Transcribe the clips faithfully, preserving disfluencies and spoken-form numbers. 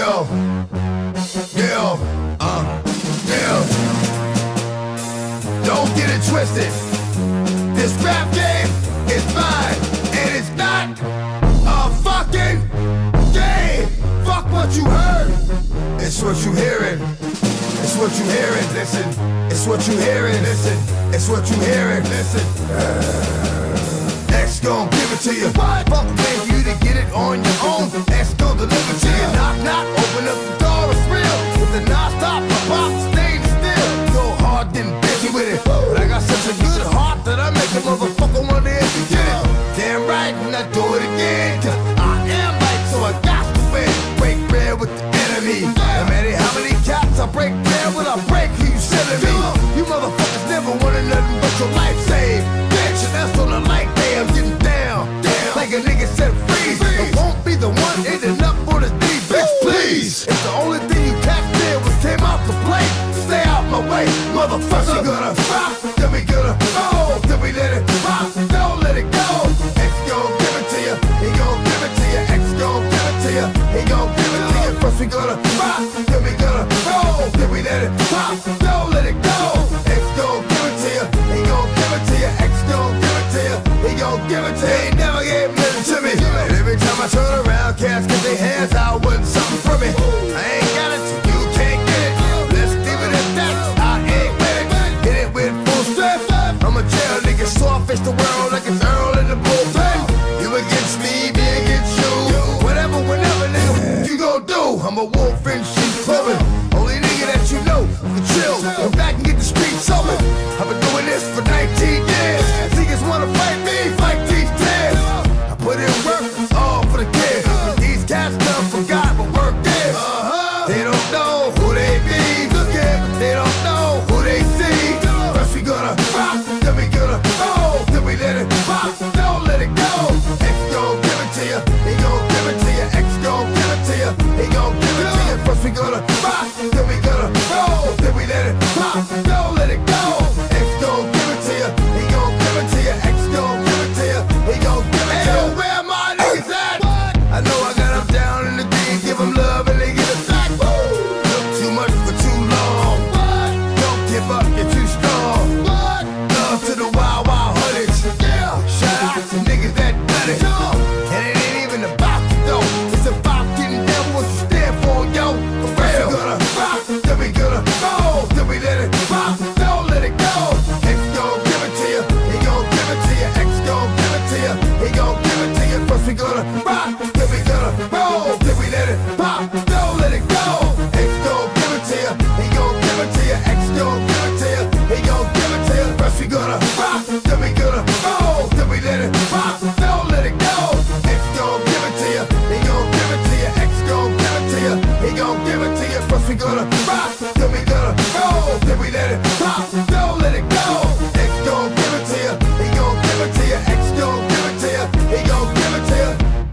Yeah, yeah, uh, yeah. Don't get it twisted. This rap game is mine, and it's not a fucking game. Fuck what you heard. It's what you hearing. It's what you hearing. Listen. It's what you hearing. Listen. It's what you hearing. Listen. Uh, X gon' give it to you. What? Fuck paying for you to get it on your own. X gon' deliver to you. Knock, knock. Open up the door. It's real. With the non-stop, the pop, staying still. Go hard, then busy with it. But I got such a good heart that I make a motherfucker wanna hit me. Get it. Damn right, and I do it again. Cause I am right, so I got to win. Break bread with the enemy. No matter how many cats I break bread with, I break who you selling me. You motherfuckers never wanted nothing but your life saved. Bitch, and that's on the light day. I'm getting down. Damn. Like a nigga said, freeze. It won't be the one ending up on this D, bitch, please. If the only thing you catch there was came out to play, stay out my way, motherfucker. You gonna rock, then we gonna roll, then we let it pop, don't let it go. X gon' give it to you, he gon' give it to you. X gon' give it to you, he gon' give it to you. First we gonna rock, then we gonna roll, then we let it pop, don't let it go. X gon' give it to you, he gon' give it to you. X gon' give it to you, he gon' give it to you. He never gave nothing to me. And every time I turn around, cats get their hands out, wanting something from me. I ain't got it, so you can't get it. Let's leave it at that. I ain't with it. Hit it with full strength. I'm a jail nigga, so I face the world like it's Earl in the bullpen. You against me, me against you. Whatever, whenever, nigga, what you gon' do? I'm a wolf in sheep's clothing. Only nigga that you know can chill. Go back and get the streets open. I've been doing this for nineteen years. Niggas wanna fight me, fight these tears. I put in work, all for the kids. These cats done forgot what work is. They don't know who they be. Look at, but they don't know who they see. First we gonna rock, then we gonna roll, then we let it pop, don't let it go. X gon' give it to you, he gon' give it to you. X gon' give it to you, he gon' give it to you. First we gonna rock, then we gonna roll, then we let it pop, don't let it go. X gon' give it to you, he gon' give it to you. X gon' give it to you, he gon' give it to you. Hey, where my niggas at? I know I got them down in the D, give them love and they get it back. Look too much for too long. Don't give up, you're too strong. Love to the wild, wild hoodies. Shout out to niggas that done it. And it ain't even about you though. It's about getting down what you stand for, yo. For real. We gonna rock, then we gonna roll, then we let it pop, don't let it go. X gon' give it to you, he gon' give it to you. X gon' give it to you, he gon' give it to you. First we gonna rock, then we gonna roll, then we let it pop, don't let it go. X gon' give it to you, he gon' give it to you. X gon' give it to you, he gon' give it to you. First we gonna rock, then we gonna roll, then we let it pop, don't let it go. X gon' give it to you, he gon' give it to you. X gon' give it to you, he gon' give it to you. First we gonna rock, then we gonna roll, then we let it pop, don't let it go. X gon' give it to you, he gon' give it to you. X gon' give it to you, he gon' give it to you.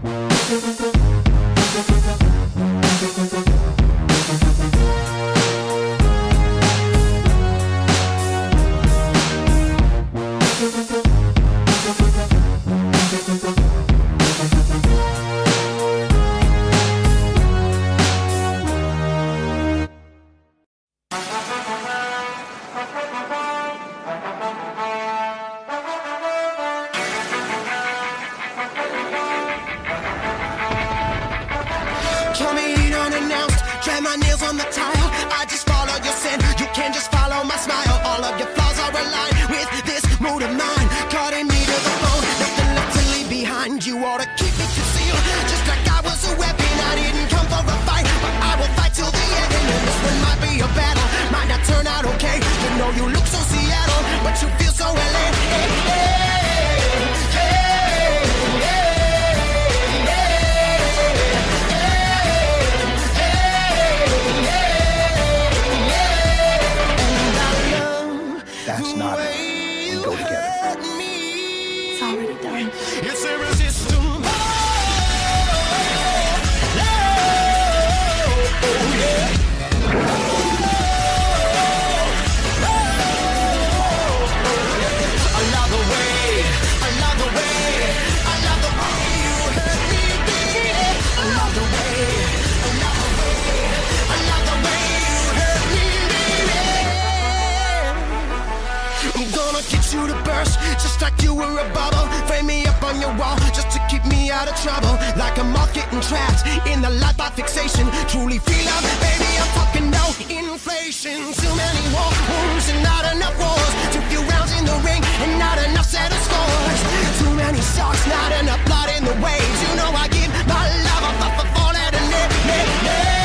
Kill me unannounced, drag my nails on the tile. I just follow your sin, you can just follow my smile. All of your flaws are aligned with this mood of mine. Cutting me to the bone, nothing left to leave behind. You ought to keep it concealed, just like I was a weapon. I didn't come for a fight, but I will fight till the end. And this one might be a battle, might not turn out okay. You know you look so Seattle, but you feel so L A. Hey, hey. That's not it. We go together. It's already done. It's irresistible. Oh, oh, yeah. Another way. universe, just like you were a bubble. Frame me up on your wall, just to keep me out of trouble. Like a moth getting trapped in the light by fixation. Truly feel love, baby, I'm talking no inflation. Too many war wounds and not enough wars. Too few rounds in the ring and not enough settled scores. Too many sharks, not enough blood in the waves. You know I give my love up, up, up, all at a net, net, net.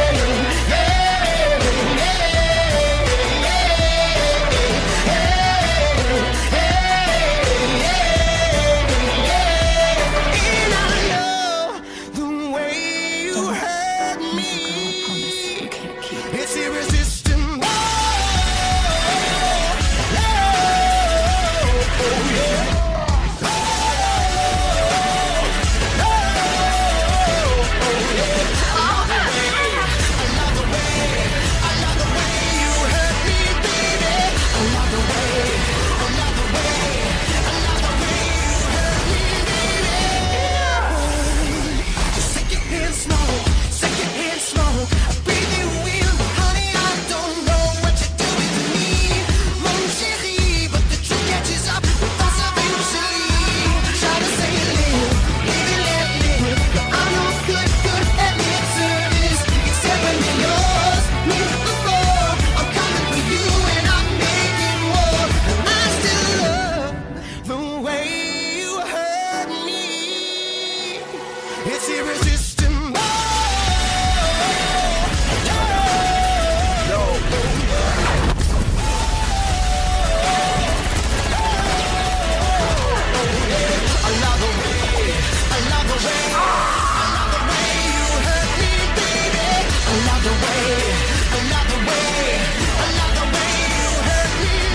It's irresistible.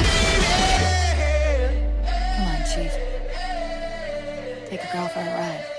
Come on, Chief. Take a girl for a ride.